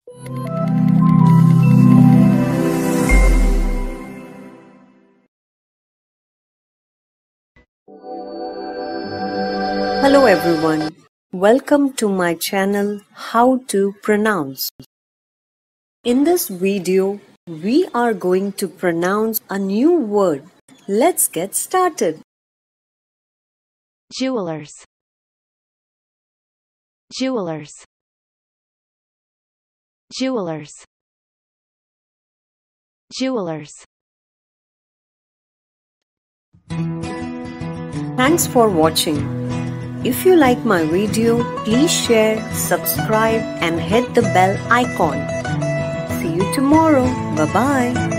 Hello everyone, welcome to my channel How to Pronounce. In this video, we are going to pronounce a new word. Let's get started. Jewelers. Jewelers. Jewelers. Jewelers. Thanks for watching. If you like my video, please share, subscribe and hit the bell icon. See you tomorrow. Bye-bye.